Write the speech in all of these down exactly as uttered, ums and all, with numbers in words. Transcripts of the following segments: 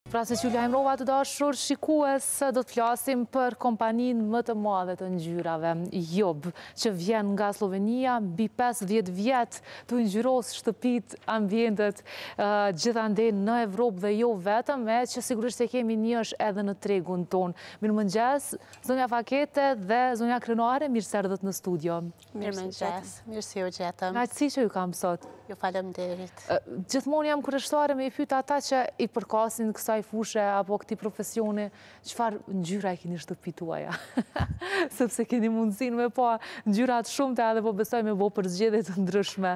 Pra se që lajmërova të dashur shikues, do të flasim për kompaninë më të madhe të ngjyrave, Job, që vjen nga Slovenia, mbi pesëdhjetë vjet të ngjyros shtëpitë, ambientet, uh, gjithandej në Evropë dhe jo vetëm, e që sigurisht e kemi njësh edhe në tregun tonë. Mirëmëngjes, zonja Fakete dhe zonja Krenare, mirë se erdhët në studio. Mirëmëngjes, mirë si u gjetëm. Kënaqësi që ju kam sot. Ju faleminderit. Gjithmonë jam kurioztare me i pyet ata që i përkasin kësaj fushë apo këtij profesioni, çfarë ngjyra e keni në shtëpi tuaja? Sepse keni mundësinë me pa ngjyra të shumta edhe po besoj me bo përzgjedhje të ndryshme.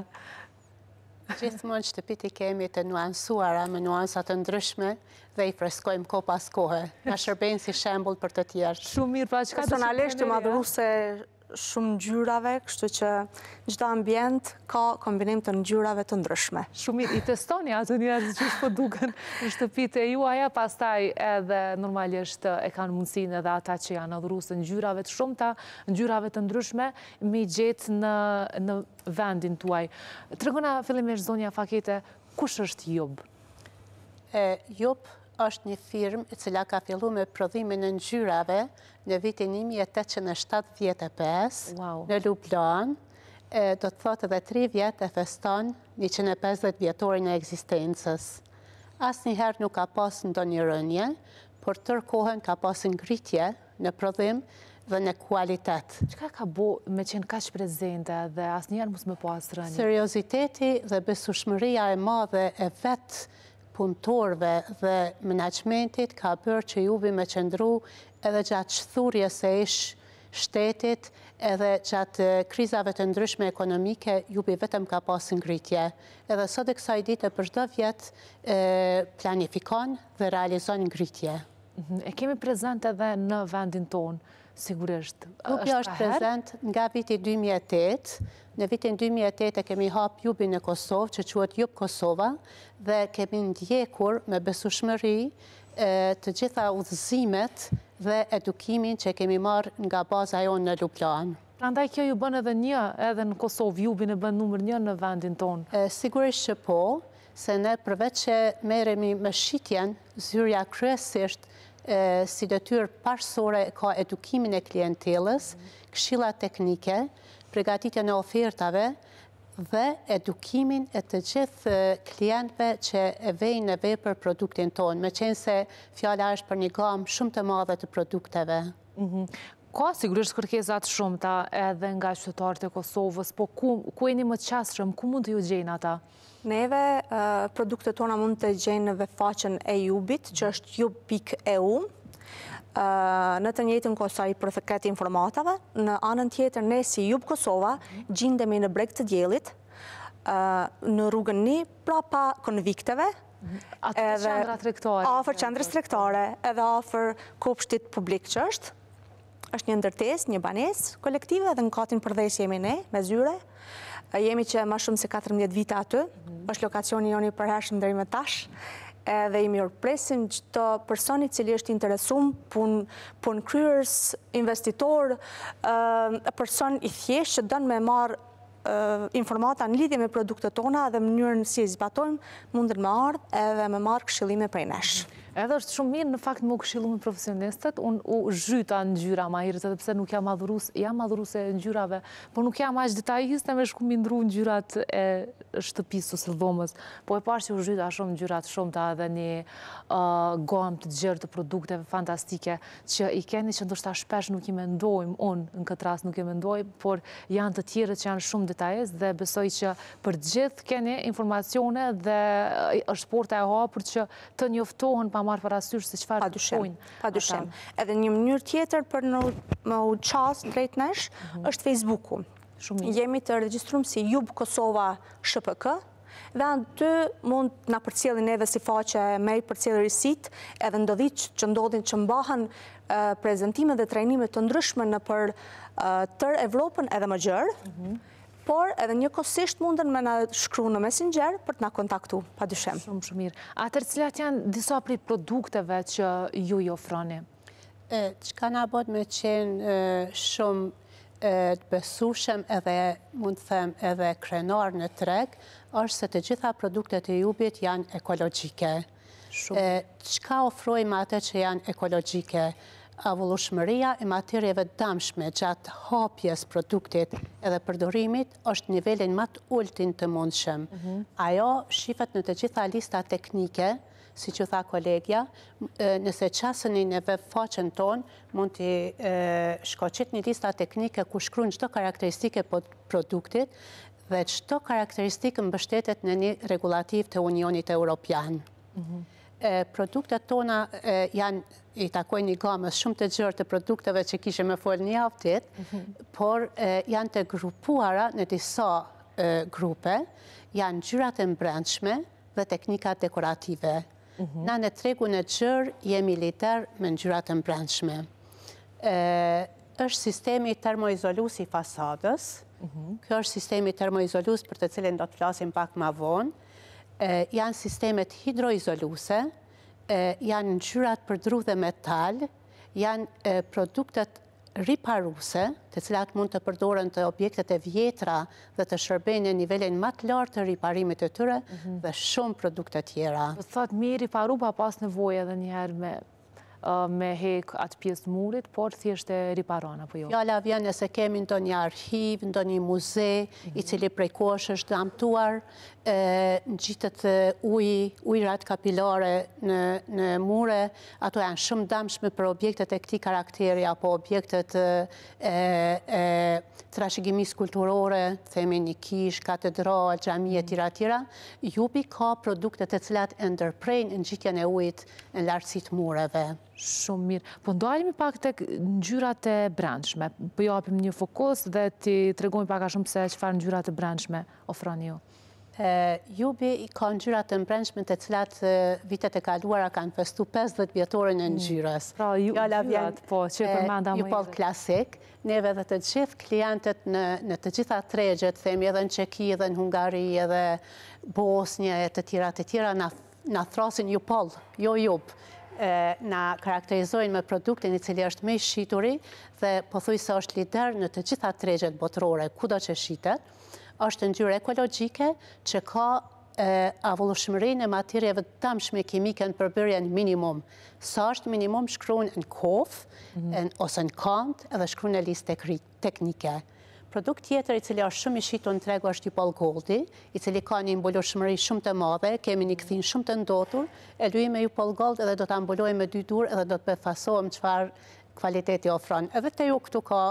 Gjithmonë shtëpit i kemi të nuansuara me nuansa të ndryshme dhe i freskojmë ko pas kohë. Na shërbejnë si shembull për të tjerë. Shumë mirë, pra çka personalisht të madhëruese shumë ngjyrave, kështu që çdo ambient ka kombinim të ngjyrave të ndryshme. Shumë mirë, i testoni ato njerëz që po duken në shtëpitë e juaja, pastaj edhe normalisht e kanë mundësinë edhe ata që janë adhurues të ngjyrave të shumta, ngjyrave të ndryshme, me i gjetë në në vendin tuaj. Tregona fillimisht zonja Fakete, kush është Job? E, Job është një firmë e cila ka fillu me prodhimin e ngjyrave në vitin një mijë e tetëqind e shtatëdhjetë e pesë Wow. në Lublan. E, do të thotë edhe tri vjet e feston njëqind e pesëdhjetë vjetorin e ekzistencës. Asnjëherë nuk ka pas ndonjë rënje, por tërë kohën ka pas ngritje në prodhim dhe në kualitet. Çka ka bo me qenë kaq prezente dhe asnjëherë mos më pas rënje? Serioziteti dhe besueshmëria e madhe e vet punëtorëve dhe menaxhmentit ka bërë që Jubi me qëndru edhe gjatë shthurjes së ish shtetit, edhe gjatë krizave të ndryshme ekonomike, Jubi vetëm ka pas ngritje. Edhe sot e kësaj dite për çdo vjet e, planifikon dhe realizon ngritje. E kemi prezent edhe në vendin tonë, sigurisht. Jubi është prezent nga viti dy mijë e tetë. Në vitin dy mijë e tetë e kemi hap Jubin në Kosovë, që quhet Jub Kosova, dhe kemi ndjekur me besueshmëri të gjitha udhëzimet dhe edukimin që kemi marrë nga baza jonë në Lublan. Prandaj kjo ju bën edhe një, edhe në Kosovë, Jubin e bën numër një në vendin tonë. Sigurisht që po, se ne përveç që merremi me shitjen, zyrja kryesisht e, si detyrë parsorë ka edukimin e klientelës, këshilla teknike, përgatitjen e ofertave dhe edukimin e të gjithë klientëve që e vejnë në vepër produktin tonë, me qenë se fjala është për një gamë shumë të madhe të produkteve. Mm-hmm. Ka sigurisht kërkesat shumta edhe nga qytetarët e Kosovës, po ku, ku jeni më të qasshëm, ku mund të ju gjejnë ata? Neve, uh, produktet tona mund të gjejnë në faqen e Jubit, që është jub pikë e u. Uh, në të njëjtën kohë sa i përket informatave, në anën tjetër ne si Jub Kosova gjindemi në Breg të Diellit, uh, në rrugën një prapa konvikteve, Atë qendra tregtare. Afër qendrës tregtare, edhe afër kopshtit publik që është. Është një ndërtesë, një banesë kolektive, dhe në katin përdhes jemi ne me zyre. Uh, jemi që më shumë se katërmbëdhjetë vite aty, mm-hmm. është lokacioni joni i përhershëm deri më tash. Edhe i mirëpresim çdo personi i cili është interesuar, pun pun kryers, investitor, uh, person i thjeshtë që don me marr uh, informata në lidhje me produktet tona dhe mënyrën si i zbatojmë, mundën me ardhë edhe me marrë këshillime prej nesh. Edhe është shumë mirë në fakt më këshillu me profesionistët, unë u zhyta ngjyra ma herët, edhe pse nuk jam madhurues, jam madhuruese e ngjyrave, por nuk jam aq detajiste me shku mi ndru ngjyrat e shtëpisë ose dhomës. Po e parë që u zhyta shumë ngjyrat shumta edhe një uh, gamë të gjerë të produkteve fantastike që i keni që ndoshta shpesh nuk i mendojmë, unë në këtë rast nuk i mendoj, por janë të tjerët që janë shumë detajist dhe besoj që për gjithë keni informacione dhe është porta e hapur që të njoftohen pa marrë parasysh se çfarë pojnë. Padyshim. Edhe një mënyrë tjetër për në më u qas drejt nesh mm-hmm. është Facebooku. Shumë. Jemi të regjistruar si Jub Kosova S P K dhe aty mund na përcjellin edhe si faqe mail përcjellë risit, edhe ndodhit që ndodhin që mbahen uh, prezantime dhe trajnime të ndryshme në për uh, tër Evropën edhe më gjerë. Mm-hmm. Por edhe njëkohësisht mundën me na shkru në Messenger për të na kontaktu, padyshim. Shumë shumë mirë. Atër cilat janë disa prej produkteve që ju i ofroni? Çka na bën me qenë shumë të besueshëm edhe mund të them edhe krenar në treg, është se të gjitha produktet e Jubit janë ekologjike. Çka ofrojmë atë që janë ekologjike? Avullueshmëria e materjeve damshme gjatë hapjes produktit edhe përdorimit është nivelin më të ultin të mundshëm. Ajo shifet në të gjitha lista teknike, si që tha kolegja, nëse qasëni në web faqen ton, mund të shkoqit një lista teknike ku shkruajnë çdo karakteristike po produktit dhe çdo karakteristikë mbështetet në një regulativ të Unionit Evropian. Produktet tona janë, i takojnë një gamës shumë të gjerë të produkteve që kishe me folë një haftit, por janë të grupuara në disa grupe, janë ngjyrat e mbrendshme dhe teknikat dekorative. Na në tregun e gjerë jemi lider me ngjyrat e mbrendshme. Është sistemi termoizolus i fasadës. Kjo është sistemi termoizolus për të cilin do të flasim pak më vonë. Janë sistemet hidroizoluse, janë ngjyrat për dru dhe metal, janë produktet riparuse, të cilat mund të përdoren të objektet e vjetra dhe të shërbejnë në nivelin më të lartë të riparimit të tyre dhe shumë produkte tjera. Do thot mi riparu pa pas nevojë edhe njëherë me me hek atë pjesë murit, por thjesht e riparon, apo jo? Fjala vjen nëse kemi ndonjë arhiv, ndonjë muze, i cili prej kohësh është damtuar, ngjitet uji, ujërat kapilare në mure, ato janë shumë damshme për objektet e këtij karakteri, apo objektet e trashëgimisë kulturore, themi një kish, katedral, xhami e tjera tjera. Jupi ka produkte të cilat e ndërprejnë ngjitjen e ujit në lartësitë mureve. Shumë mirë. Po ndalemi pak tek ngjyrat e brendshme. Po japim një fokus dhe ti tregojmë pak a shumë se çfarë ngjyrat e brendshme ofroni ju. Jubi ka ngjyrat e brendshme të cilat vitet e kaluara kanë festu pesëdhjetë vjetorin e ngjyrës. Pra ngjyrat, po, që përmenda më Jupoll klasik, neve dhe të gjithë klientët në të gjitha tregjet, themi edhe në Çeki, edhe në Hungari, edhe Bosnje, e të tjera të tjera, na thrasin Jupoll, jo Jup. Na karakterizojnë me produktin i cili është me i shituri dhe pothuajse është lider në të gjitha tregjet botërore, kudo që shitet. Është ngjyrë ekologjike që ka avullueshmërinë e materjeve të damshme kimike në përbërjen minimum. Sa është minimum shkruan në kofë ose në kant edhe shkruan në listë teknike. Produkt tjetër i cili është shumë i shitur në treg është Jupoll Goldi, i cili ka një mbulueshmëri shumë të madhe, kemi një kthin shumë të ndotur, e luajmë me Jupoll Gold edhe do ta mbulojmë me dy dur edhe do të befasohem çfarë kvaliteti ofron. Edhe te ju këtu ka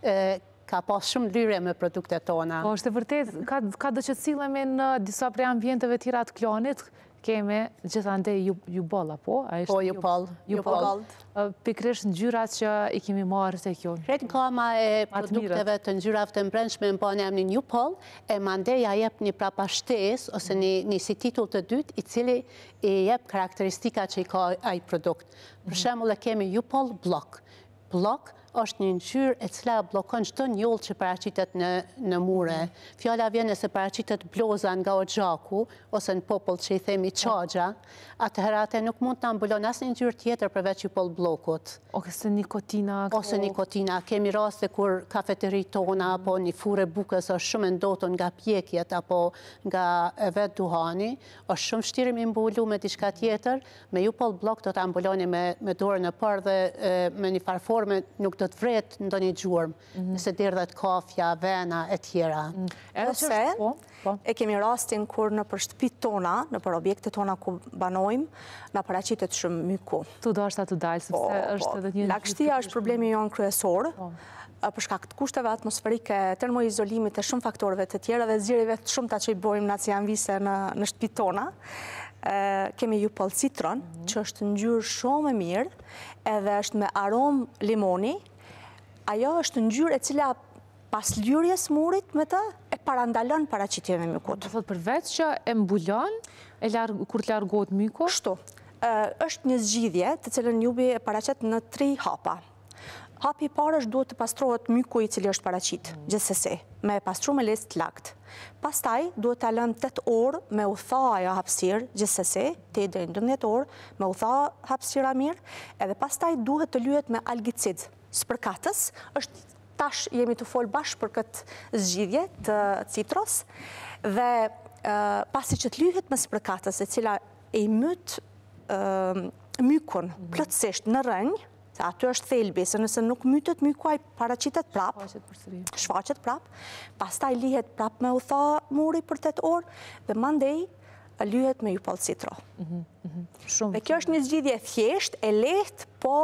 ka pas shumë lyre me produktet tona. Po, është e vërtet, ka, ka do që të sillemi në disa prej ambienteve tjera të klonit, kemi gjithandej Jupoll, apo? Po, Jupoll. Jupoll. Pikërisht ngjyrat që i kemi marrë tek ju. Krejt gama e produkteve të ngjyrave të brendshme në banë emrin Jupoll, e mandej ja jep një prapashtesë ose një, një si titull të dytë i cili i jep karakteristika që i ka ai produkt. Për shembull e kemi Jupoll Block. Block është një ngjyrë e cila bllokon çdo njollë që paraqitet në në mure. Fjala vjen nëse paraqitet bloza nga oxhaku ose në popull që i themi çaxha, atëherë atë nuk mund ta mbulon asnjë ngjyrë tjetër përveç Jupoll Blockut. Ose nikotina. Ose nikotina. Kemi raste kur kafeterit tona apo një furrë bukës është shumë e ndotur nga pjekjet apo nga vet duhani, është shumë vështirë mi mbulu me diçka tjetër. Me Jupoll Block do ta mbuloni me me dorën e parë dhe me një farforme nuk të vret ndonjë gjurmë, nëse derdhet kafja, vena e tjera. Ose e kemi rastin kur në për shtëpitë tona, në për objektet tona ku banojmë, na paraqitet shumë myku. Tu dashta të dalë, sepse është edhe një... Lagështia është problemi jonë kryesor, për shkak të kushteve atmosferike, termoizolimit e shumë faktorëve të tjera dhe zgjidhjeve të shumta që i bëjmë na si janë vise në në shtëpitë tona. Kemi Jupoll Citron, që është ngjyrë shumë e mirë, edhe është me aromë limoni. Ajo është ngjyrë e cila pas lyrjes murit me të e parandalon paraqitjen e mykut. Do thotë përveç që e mbulon e larg kur të largohet myku. Kështu. Është një zgjidhje të cilën jubi e paraqet në tre hapa. Hapi i parë është duhet të pastrohet myku i cili është paraqit, gjithsesi, me pastru me lesë të lakt. Pastaj duhet ta lëmë tetë orë me u tha ajo hapësirë, gjithsesi, te deri në dymbëdhjetë orë, me u tha hapësira mirë, edhe pastaj duhet të lyhet me algicid. Spërkatës, është tash jemi të folë bashkë për këtë zgjidhje të citros, dhe pasi që të lyhet me spërkatës, e cila e i myt mykun plotësisht në rënjë, se aty është thelbi, se nëse nuk mytet myku ai paraqitet prap, shfaqet prap, pastaj lihet prap me u tha muri për tetë orë dhe mandej lyhet me ypoll citro. Dhe kjo është një zgjidhje thjesht, e lehtë, po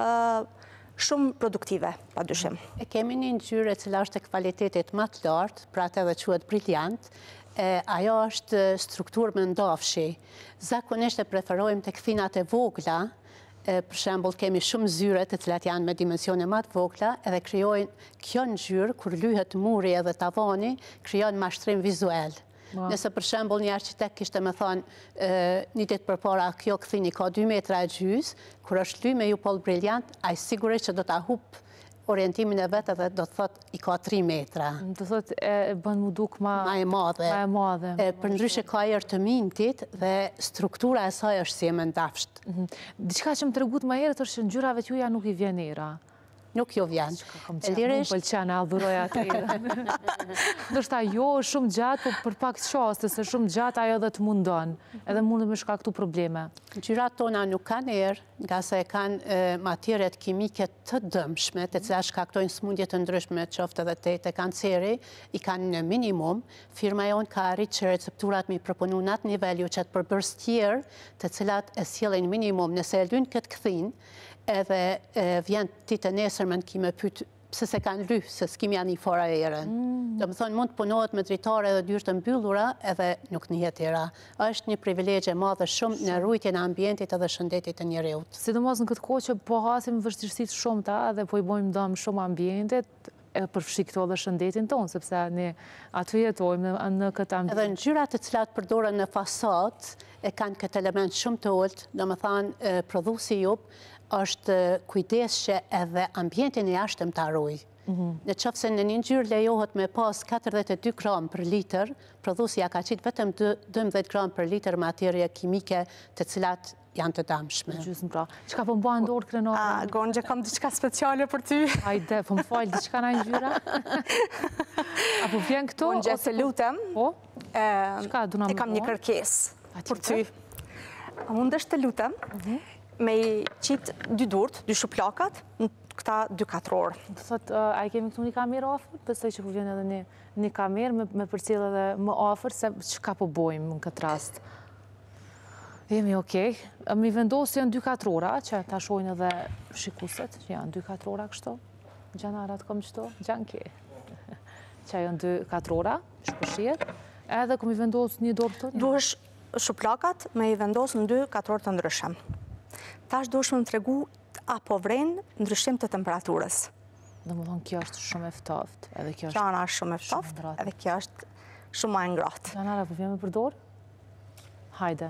shumë produktive, padyshim. E kemi një ngjyrë e cila është e kvalitetit më të lartë, pra atë edhe quhet briljant. Ajo është strukturë me ndafshi. Zakonisht e preferojmë tek thinat e vogla. Për shembull, kemi shumë zyre të cilat janë me dimensione më të vogla, edhe krijojnë kjo ngjyrë kur lyhet muri edhe tavani, krijon mashtrim vizual. Nëse për shembull një arqitekt kishte më thonë një ditë përpara kjo kthini ka dy metra e gjys, kur është ly me ypoll briljant, ai sigurisht që do ta hup orientimin e vetë dhe do të thotë i ka tri metra. Do thotë e bën mu duk ma e madhe. Ma e madhe. Për ndryshe ka erë të mintit dhe struktura e saj është si e me ndafsht. Diçka që më tregut më herët është që ngjyrave t'juaja nuk i vjen era. Nuk jo vjen. Lirisht... Më pëlqen, e adhuroja atë. Ndoshta jo shumë gjatë, po për pak qaste, se shumë gjatë ajo edhe të mundon. Edhe mundet me shkaktu probleme. Ngjyrat tona nuk kanë erë, nga se kanë materet kimike të dëmshme, të cilat shkaktojnë sëmundje të ndryshme, qoftë edhe te kanceri, i kanë në minimum. Firma jonë ka arritur që recepturat mi proponu në atë nivel, ju që të përbërës tjerë, të cilat e sjellin minimum. Nëse e lyn këtë kthin, edhe vjen ti të nesërmen ki me pytë pse se kanë ly, se s'kim janë i fora erën. Do më thonë, mund të punohet me dritare dhe dyrë të mbyllura, edhe nuk njëhet era. Është një privilegje madhe shumë në rujtjen e ambientit edhe shëndetit të njereut. Sidomos në këtë kohë që po hasim vështirësitë shumë ta dhe po i bojmë dëm shumë ambientit, e përfshi këto dhe shëndetin tonë, sepse ne aty jetojmë në këtë ambient. Edhe ngjyrat të cilat përdoren në fasad e kanë këtë element shumë të ulët, do më thonë, prodhuesi jup është kujdes që edhe ambientin e jashtëm të arruj. Në qoftë se në një ngjyrë lejohet me pas katërdhjetë e dy gram për litër, prodhuesi ja ka qitë vetëm dymbëdhjetë gram për litër materje kimike të cilat janë të dëmshme. Gjysmë pra. Çka po mba ndorë krenore? A, Gonxha, kam diçka speciale për ty. Hajde, po më falë, diçka na ngjyra? Apo vjen këto? Gonxha, se lutem. Po? Çka do na më? E kam një kërkesë për ty. A mundesh të lutem me i qitë dy durt, dy shuplakat, në këta dy katrorë. Do thotë, a i kemi këtu një kamerë afër? Besoj që po vjen edhe një kamerë me përcjell edhe më afër se çka po bojmë në këtë rast. Jemi okej. Mi vendosë janë dy katrora, që ta shojnë edhe shikuset, që janë dy katrora kështu. Gjanarat kom qëto, gjanki. Që janë dy katrora, shpëshjet. Edhe kom i vendosë një dorë të një. Duhesh shuplakat me i vendosë në dy katrorë të ndryshëm. Tash duhesh më të tregu apo vren ndryshim të temperaturës. Dhe më thonë, kjo është shumë e ftoftë. Gjana është shumë e ftoftë, edhe kjo është shumë ma e ngratë. Gjanara, po vjeme për dorë? Hajde.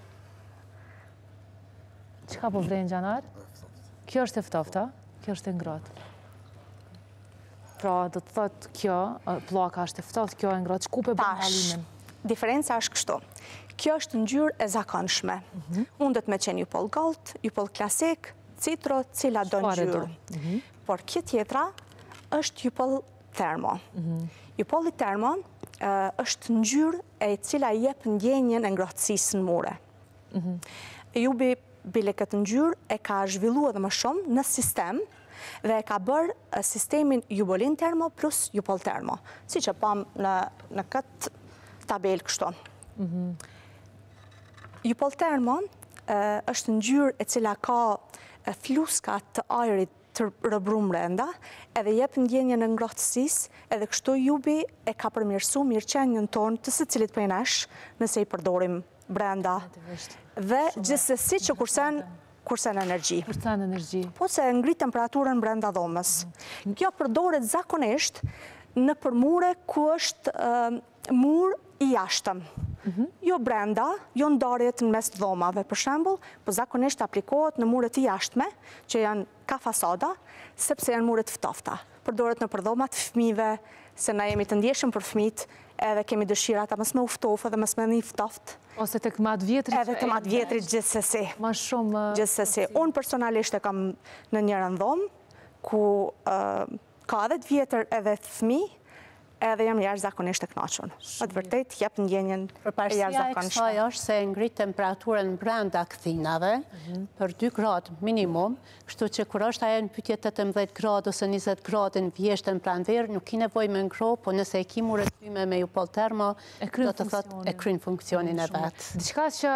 Qëka po vrenë Gjanar? Kjo është e ftofta, kjo është e ngratë. Pra, do të thotë kjo, pllaka është e ftoftë, kjo e ngratë, çku pe bën hallimin? Diferenca është kështu. Kjo është ngjyrë e zakonshme. Mundet me qenë ypoll gold, ypoll klasik, citro, cila do ngjyrë. Por kjo tjetra është ypoll termo. Ypolli termo është ngjyrë e cila jep ndjenjen e ngrohtësisë në mure. Jubi bile këtë ngjyrë e ka zhvilluar edhe më shumë në sistem dhe e ka bërë sistemin jubolin termo plus ypoll termo, si që pam në këtë tabel kështu. Ypoll termo është ngjyrë e cila ka fluska të ajrit të rëbrum brenda, edhe jep ndjenjen e ngrohtësisë, edhe kështu jubi e ka përmirësu mirëqenjen tonë të së cilit për nesh, nëse i përdorim brenda. Dhe gjithsesi që kursen kursen energji. Kursen energji. Po se ngrit temperaturën brenda dhomës. Kjo përdoret zakonisht në përmure ku është mur i jashtëm. Jo brenda, jo ndarjet në mes dhomave, për shembull, po zakonisht aplikohet në muret i jashtme, që janë ka fasada, sepse janë muret ftofta. Përdoret në përdhomat fëmijëve, se na jemi të ndjeshëm për fëmijët, edhe kemi dëshira ta mos me uftofë dhe mos me një ftoft. Ose tek matë vjetrit. Edhe të matë vjetrit gjithsesi. Ma shumë... Gjithsesi. Unë personalisht e kam në njërën dhomë, ku ka edhe të vjetër edhe të fëmijë, edhe jam jashtëzakonisht e kënaqur. Me të vërtetë jep ndjenjen e jashtëzakonishme. Përparësia e kësaj është se ngrit temperaturën brenda kthinave për dy gradë minimum, kështu që kur është ajo në pyetje tetëmbëdhjetë gradë ose njëzet gradë në vjeshtën pranverë, nuk ki nevojë me ngro, po nëse e ki murëtyme me ju pol termo, do të thotë e kryen funksionin e vet. Diçka që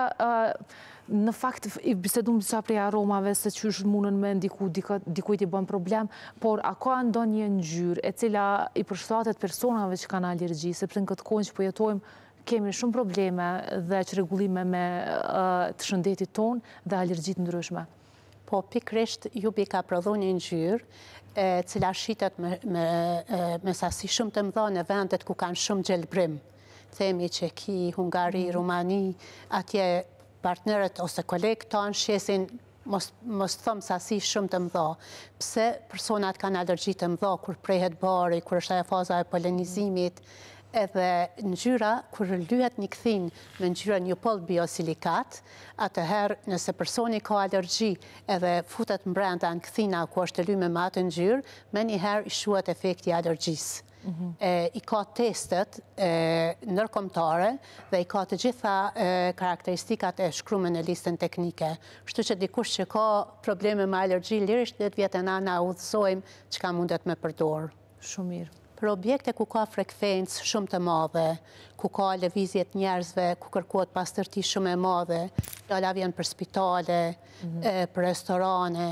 në fakt i bisedum disa prej aromave se që është mundën me ndiku dikujt i bën problem, por a ka ndonjë ngjyrë e cila i përshtatet personave që kanë alergji, sepse në këtë kohë që po jetojmë kemi shumë probleme dhe çrregullime me të shëndetit tonë dhe alergji të ndryshme. Po pikrisht Jubi ka prodhuar një ngjyrë e cila shitet me, me, me sasi shumë të mëdha në vendet ku kanë shumë gjelbrim. Themi Çeki, Hungari, Rumani, atje partnerët ose kolegët tanë shesin, mos, mos thëmë sasi shumë të mëdha. Pse personat kanë alergji të mëdha kur prehet bari, kur është ajo faza e polenizimit, edhe ngjyra, kur lyhet një kthin me ngjyrën Jupol biosilikat, atëherë nëse personi ka alergji edhe futet mbrenda në kthina ku është lyme me atë ngjyrë, me njëherë i shuhet efekti alergjisë. I ka testet nërkombëtare dhe i ka të gjitha karakteristikat e shkrume në listën teknike. Kështu që dikush që ka probleme me alergji, lirisht dhjetë vjet e na udhësojmë çka mundet me përdorë. Shumë mirë. Për objekte ku ka frekuencë shumë të madhe, ku ka lëvizjet njerëzve, ku kërkohet pastërti shumë e madhe, fjala vjen për spitale, për restorane,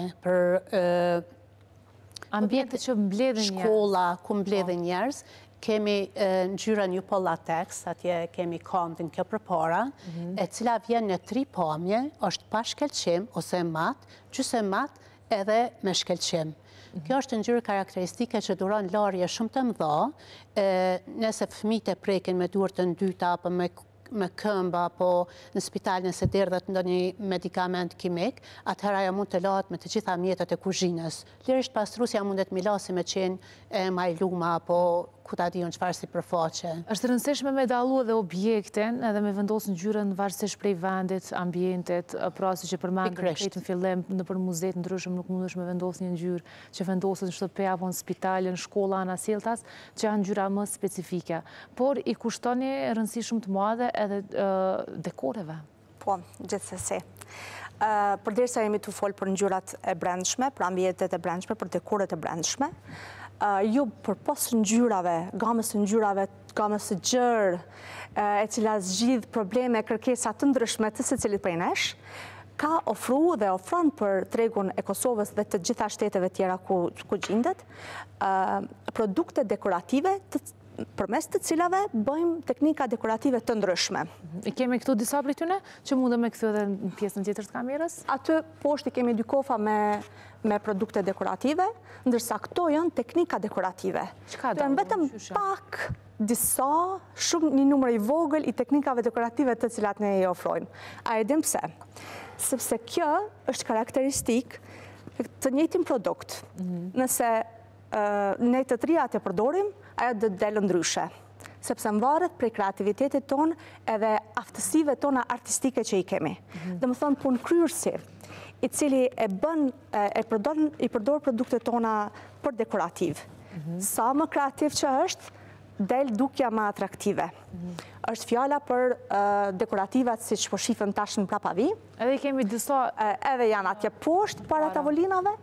për ambiente që mbledhin njerëz. Shkolla ku mbledhin njerëz, kemi ngjyrën Jupol latex, atje kemi kandin kjo përpara, e cila vjen në tri pamje, është pa shkelqim ose mat, gjysmë mat edhe me shkelqim. Kjo është ngjyrë karakteristike që duron larje shumë të mëdha, nëse fëmijët e prekin me duart të ndyta apo me me këmbë apo në spital nëse derdhet ndonjë medikament kimik, atëherë ajo mund të lahet me të gjitha mjetet e kuzhinës. Lirisht pastrusja mundet mi lasi me qenë majluma apo ku ta diun çfarë sipërfaqe. Është rëndësishme me dallu edhe objektin edhe me vendosë ngjyrën varësisht prej vendit, ambientit, pra siç e përmendëm në fillim, nëpër muzeet ndryshëm nuk mundesh me vendosë një ngjyrë që vendoset në shtëpi apo në spital, në shkolla, në asilltas, që janë ngjyra më specifike. Por i kushton një rëndësi shumë të madhe edhe dekoreve. Po, gjithsesi. Përderisa jemi të folë për ngjyrat e brendshme, për ambientet e brendshme, për dekoret e brendshme, ju për posë ngjyrave, gamës ngjyrave, gamës gjërë, e cila zgjidh probleme, kërkesa të ndryshme të secilit prej nesh, ka ofru dhe ofron për tregun e Kosovës dhe të gjitha shteteve tjera ku, ku gjendet, produkte dekorative të përmes të cilave bëjmë teknika dekorative të ndryshme. I kemi këtu disa prej tyne që mundëm me këthu edhe në pjesën tjetër të kamerës? Aty poshtë i kemi dy kofa me, me produkte dekorative, ndërsa këto janë teknika dekorative. Çka do? Janë vetëm pak disa, shumë një numër i vogël i teknikave dekorative të cilat ne i ofrojmë. A e dim pse? Sepse kjo është karakteristik të njëjtin produkt. Nëse ne të trija të përdorim, ajo dhe delë ndryshe. Sepse mvaret prej kreativitetit tonë edhe aftësive tona artistike që i kemi. Dhe më thonë punë kryerësi, i cili e bën, e përdor, i përdor produktet tona për dekorativ. Sa më kreativ që është, del dukja më atraktive. Është fjala për dekorativat si që po shifën tash në prapavi. Edhe kemi disa... Edhe janë atje poshtë para tavolinave.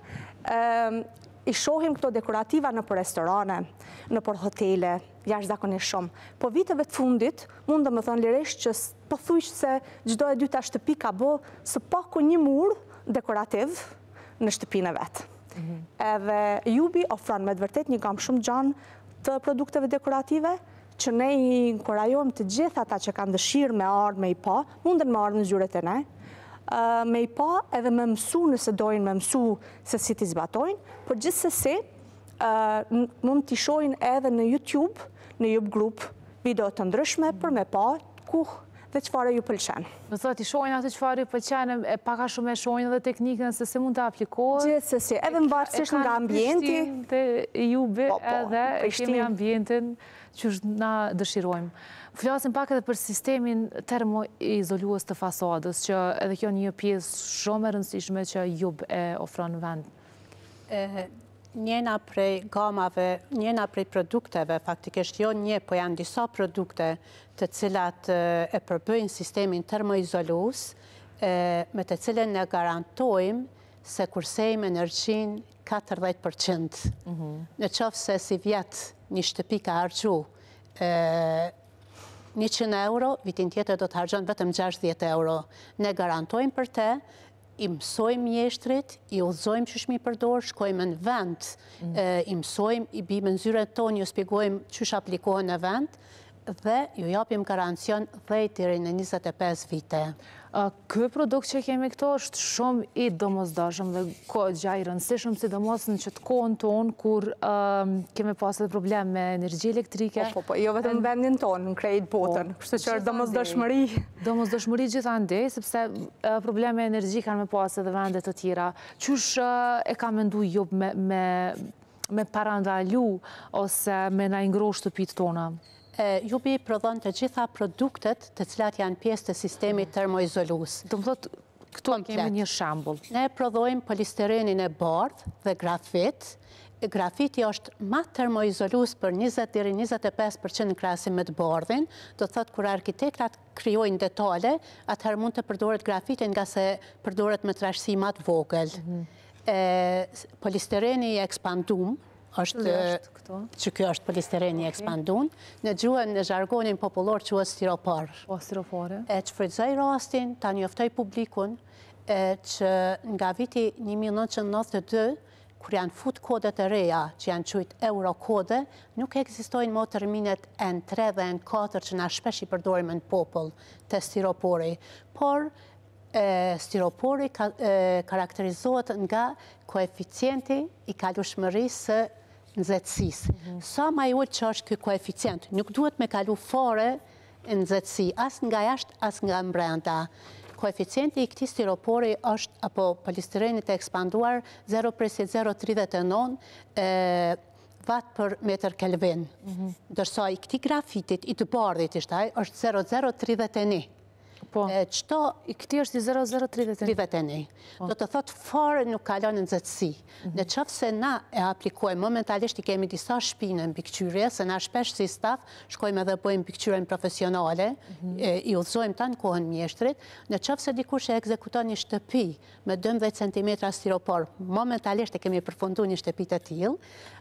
I shohim këto dekorativa në për restorane, në për hotele, jashtëzakonisht shumë. Po viteve të fundit, mund të më thonë lirisht që pothuajse se çdo e dyta shtëpi ka bë së paku një mur dekorativ në shtëpinë e vet. Edhe Jubi ofron me të vërtet një gamë shumë gjanë të produkteve dekorative, që ne i inkurajojmë të gjithë ata që kanë dëshirë me ardhë me i pa, munden me ardhë në zyret e ne, me i pa edhe me mësu nëse dojnë me mësu se si t'i zbatojnë, për gjithë se si mund t'i shojnë edhe në YouTube, në YouTube Group, video të ndryshme për me pa ku dhe qëfare ju pëlqen. Në thot, i shojnë atë qëfare ju pëlqen, e paka shumë e shojnë edhe teknikën se se mund të aplikohet. Gjithë se si, edhe më varësisht nga ambienti. E kanë të YouTube edhe kemi ambientin që na dëshirojmë. Flasim pak edhe për sistemin termoizolues të fasadës, që edhe kjo një pjesë shumë e rëndësishme që Jub e ofron në vend. njena prej gamave, njena prej produkteve, faktikisht jo një, po janë disa produkte të cilat e përbëjnë sistemin termoizolus, me të cilën ne garantojmë se kursejmë energjin katërdhjetë përqind. Në qoftë se si vjetë një shtëpi ka harxhu njëqind euro, vitin tjetër do të harxhon vetëm gjashtëdhjetë euro. Ne garantojmë për te, i mësojmë mjeshtrit, i udhëzojmë qysh mi përdor, shkojmë në vend, i mësojmë, i bime në zyret tonë, ju spjegojmë qysh aplikohen në vend, dhe ju japim garancion dhjetë deri në njëzet e pesë vite. Ky produkt që kemi këto është shumë i domosdoshëm dhe gjatë i rëndësishëm, sidomos në qëtë kohën tonë, kur kemi pasur edhe problem me energji elektrike. Po, po, jo vetëm në vendin tonë, në krejt botën, kështu që është domosdoshmëri. Domosdoshmëri gjithandej, sepse probleme me energji kanë me pasur edhe vendet të tjera. Qysh e ka mendu Job me parandalu ose me na ngro shtëpitë tona? Jubi prodhon të gjitha produktet të cilat janë pjesë të sistemit termoizolus. Do më thotë, këtu kemi një shembull. Ne prodhojmë polistirenin e bardhë dhe grafit. Grafiti është ma termoizolus për njëzet deri njëzet e pesë përqind në krahasim me të bardhin. Do të thotë, kur arkitektat krijojnë detale, atëherë mund të përdoret grafiti nga se përdoret me trashësi ma të vogël. Polistireni i ekspandum, është që kjo është polistireni ekspandun, në gjuhën në zhargonin popullor që është stiropor. O, stiropore. E që frytëzoj rastin, ta njoftoj publikun, që nga viti një mijë e nëntëqind e nëntëdhjetë e dy, kur janë fut kodet e reja, që janë qujtë eurokode, nuk ekzistojnë më terminet N tre dhe N katër që na shpesh i përdorim në popull të stiropori, por stiropori karakterizohet nga koeficienti i kalueshmërisë nxehtësisë. Sa ma i ulët që është ky koeficient, nuk duhet me kalu fare nxehtësi, as nga jashtë, as nga mbrenda. Koeficienti i këtij stiropori është, apo polistirenit e ekspanduar, zero presjet zero tridhjetë e nëntë watt për metër Kelvin. Dërsa i këtij grafitit, i të bardhit ishte ai, është zero zero tridhjetë e një. Po, i këti është i zero zero tridhjetë e një. Do të thotë fare nuk kalon në nxehtësi. Në qoftë se na e aplikojmë, momentalisht i kemi disa shpinë në mbikëqyrje, se na shpesh si staf shkojmë edhe bëjmë mbikëqyrjen profesionale, i udhëzojmë ta në kohën mjeshtrit. Në qoftë se dikush e ekzekuton një shtëpi me dymbëdhjetë centimetra stiropor, momentalisht e kemi përfunduar një shtëpi të tillë,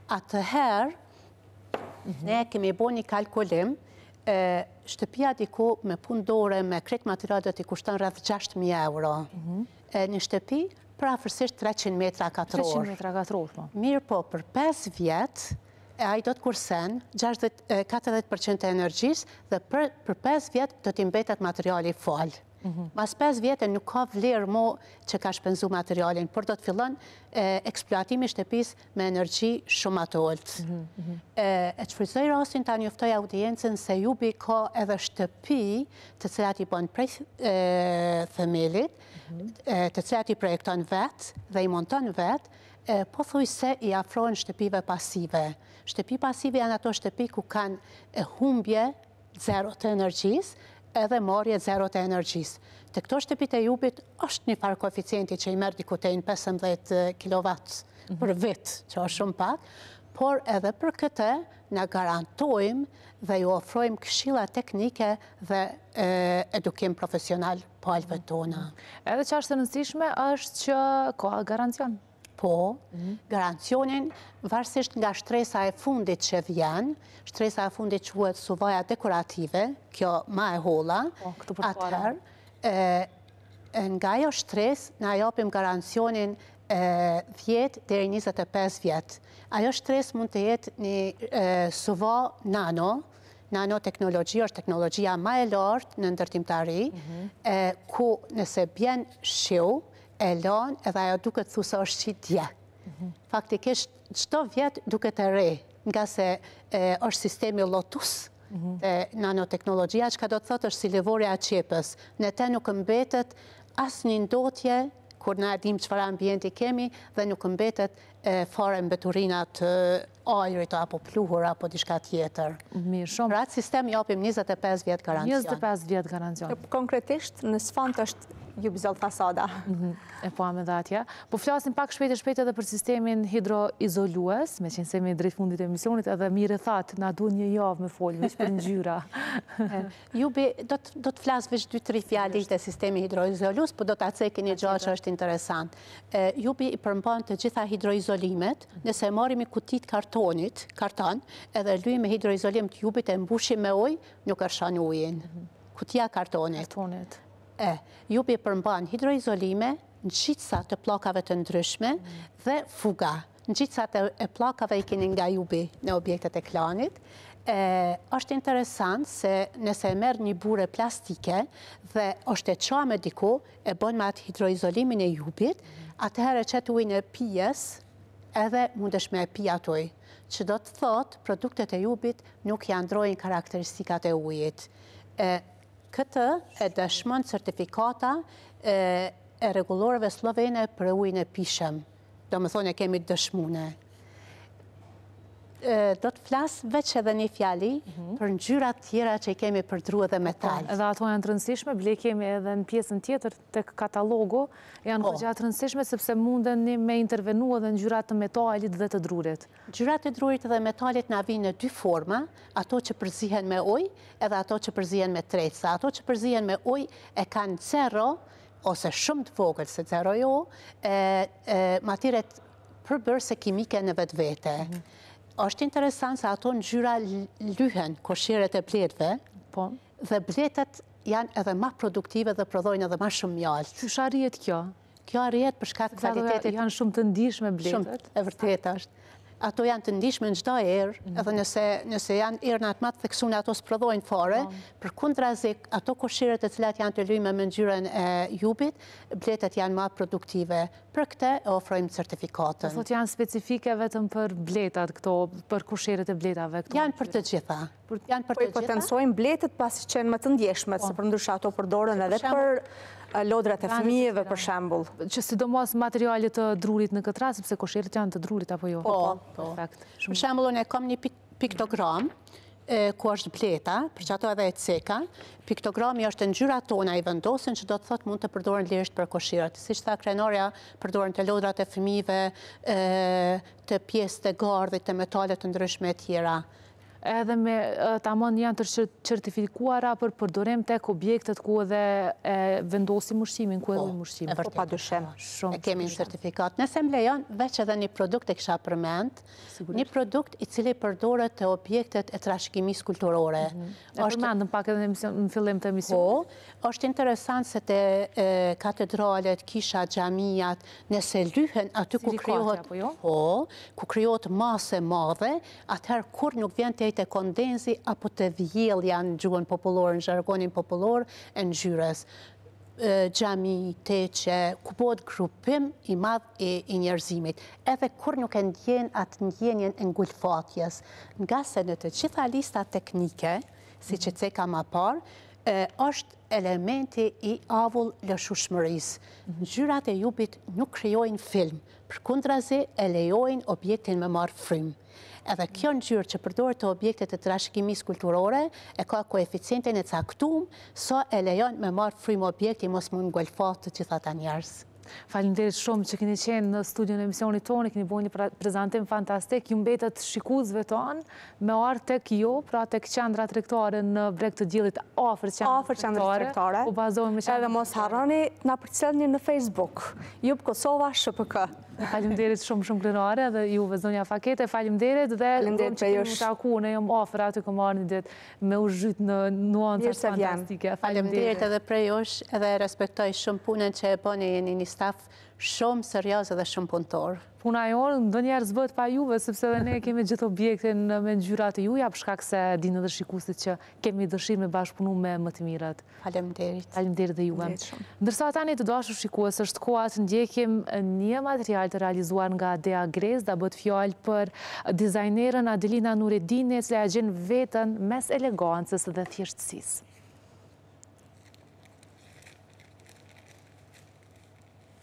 atëherë ne kemi bërë një kalkulim. Shtëpia diku me pundore, me krejt materialet i kushton rreth gjashtë mijë euro. Një shtëpi për afërsisht treqind metra katror. treqind metra katror, po. Mirë po, për pesë vjet, ai do të kursen katërdhjetë përqind të energjisë dhe për pesë vjet do t'i mbetet materiali fal. Mas pesë vjetë nuk ka vlerë mo që ka shpenzu materialin, por do të fillon eksploatimi shtëpisë me energji shumë atë oltë. E që fryzoj rastin ta njoftoj audiencën se Jubi ka edhe shtëpi të cilat i bën prej themelit, të cilat i projekton vetë dhe i monton vetë, po thuj se i afrojnë shtëpive pasive. Shtëpi pasive janë ato shtëpi ku kanë humbje zero të energjisë, edhe marrje zero të energjisë. Të këto shtëpit e Jubit është një farë koeficienti që i merë dikutejnë pesëmbëdhjetë kilowatt për vit, që është shumë pak, por edhe për këtë na garantojmë dhe ju ofrojmë këshilla teknike dhe edukim profesional palëve tona. Edhe që është e rëndësishme është që ka garancion. Po, garancionin, varsisht nga shtresa e fundit që vjen, shtresa e fundit quhet suvaja dekorative, kjo ma e holla, atëherë, nga ajo shtres, na japim garancionin dhjetë deri njëzet e pesë vjet. Ajo shtres mund të jetë një suva nano, nanoteknologji është teknologjia ma e lartë në ndërtimtari, ku nëse bjen shiu, e lanë edhe ajo duket thu se është qitje. Faktikisht, çdo vjet duket e re, nga se është sistemi Lotus, nanoteknologjia, që ka do të thotë është si livorja e qepës. Në te nuk mbetet asë një ndotje, kur na dim çfarë ambienti kemi, dhe nuk mbetet fare mbeturina të ajrit apo pluhur apo diçka tjetër. Mirë, shumë. Pra atë sistem japim njëzet e pesë vjet garancion. njëzet e pesë vjet garancion. Konkretisht, në sfond është ju bizot fasada. E po me dhatja. Po flasim pak shpejt e shpejt edhe për sistemin hidroizolues, me qenë se me drejt fundit e emisionit, edhe mire thatë, na du një javë me folë, veç për ngjyra. Jubi, do të flasë veç dy tri fjali të sistemi hidroizolues, po do të atëseki një gjatë që është interesant. Jubi i përmban të gjitha hidroizolimet, nëse marrim kutit kartonit, karton, edhe lyjmë me hidroizolim të jubit e mbushim me ujë, nuk është ujin. Kutia kartonit. Kartonit. E, jubi përmban hidroizolime, në gjithësa të plakave të ndryshme dhe fuga. Në gjithësa e plakave i keni nga jubi në objektet e klanit. Është interesant se nëse e merë një bure plastike dhe është e qa me diku, e bon me atë hidroizolimin e jubit, atëherë që të ujnë e pijes, edhe mundesh me e pi atë ujë. Që do të thotë, produktet e jubit nuk janë ndrojnë karakteristikat e ujit. Këtë e dëshmon certifikata e regulorëve slovene për ujnë e pishëm. Do më thonë e kemi dëshmune. Do të flasë veç edhe një fjali për ngjyrat tjera që i kemi përdru edhe metal. Edhe ato janë të rëndësishme, ble kemi edhe në pjesën tjetër të katalogu, janë përgjatë rëndësishme sepse munden me intervenu edhe ngjyrat të metalit dhe të drurit. Ngjyrat të drurit dhe metalit na vinë në dy forma, ato që përzihen me ujë edhe ato që përzihen me trecë. Ato që përzihen me ujë e kanë zero, ose shumë të vogël se zero jo, matyret përbërëse kimike në vetë vete. Është interesant se ato ngjyra lyhen koshiret e bletëve dhe bletët janë edhe ma produktive dhe prodhojnë edhe ma shumë mjallë. Qysh arrihet kjo? Kjo arrihet për shkak të kvalitetit. Janë shumë të ndihshme bletët. Shumë, e vërtet është. Ato janë të ndihshme në çdo erë, edhe nëse janë erënat ma të theksune, ato s'prodhojnë fare, për kundrazi ato koshiret e cilat janë të lyme me ngjyrën e jubit, bletët janë ma produktive. Për këte e ofrojmë certifikatën. Thot janë specifike vetëm për bletat këto, për koshiret e bletave këto? Janë për të gjitha. Po i potensojnë bletët pasi qenë më të ndjeshme, se për ndryshe ato përdoren edhe për lodrat e fëmijëve për shembull. Që sidomos materialet të drurit në këtë rast, sepse koshiret janë të drurit apo jo? Po, po. Për shembull, unë e kam një piktogram, ku është bleta, për që ato edhe e ceka. Piktogrami është ngjyra tona i vendosin, që do të thotë mund të përdoren lirisht për koshirat. Si që tha krenorja, përdoren të lodrat e fëmijëve, të pjesë të gardhit, të metalet të ndryshme e tjera. Edhe me tamon janë të certifikuara për përdorim tek objektet ku edhe vendosim ushqimin, ku edhe ushqimin. Po, pa dyshim. E kemi në certifikat. Nëse më lejon, veç edhe një produkt e kisha përmend, një produkt i cili përdoret të objektet e trashëgimisë kulturore. E përmendëm pak edhe në fillim të emisionit. Po, është interesant se të katedralet, kisha, xhamijat, nëse lyhen aty ku krijohet, po, ku krijohet masë madhe, atëherë kur nuk vjen të e kondenzi apo të vjellja në gjuhën popullore, në zhargonin popullor e ngjyrës. Xhami, teqe, ku bëhet grupim i madh i njerëzimit. Edhe kur nuk e ndjen atë ndjenjen e ngulfatjes. Nga se në të gjitha lista teknike, si që ceka ma parë, është elementi i avull lëshueshmërisë. Ngjyrat e jubit nuk krijojnë film, përkundrazi e lejojnë objektin me marrë frymë. Edhe kjo ngjyrë që përdoret të objektet e trashëgimisë kulturore e ka koeficientin e caktuar sa e lejon me marrë frymë objekti mos mund ngulfat të gjitha ata njerëz. Faleminderit shumë që keni qenë në studion e emisionit tonë, keni bërë një prezantim fantastik, ju mbetet shikuesve tonë me ardhur tek ju, pra tek qendra tregtare në Breg të Diellit, afër qendrës tregtare. U bazohemi me edhe mos harroni na përcjellni në Facebook, Jub Kosova S H P K. Faleminderit shumë shumë krenare dhe juve zonja Fakete, faleminderit dhe faleminderit që kemi taku, ne jam afër aty ku marrni ditë me u zhyt në nuanca fantastike. Faleminderit edhe prej jush, edhe respektoj shumë punën që e bëni, jeni një staf shumë serioz dhe shumë punëtor. Puna jonë ndonjëherë zbëhet pa juve, sepse edhe ne kemi gjithë objektin me ngjyrat e juaja, për shkak se dinë edhe shikuesit që kemi dëshirë me bashkëpunu me më të mirat. Faleminderit. Faleminderit dhe juve. Ndërsa tani të dashur shikues, është koha të ndjekim një material të realizuar nga Dea Grez, da bëhet fjalë për dizajnerën Adelina Nureddini, e cila e gjen veten mes elegancës dhe thjeshtësisë.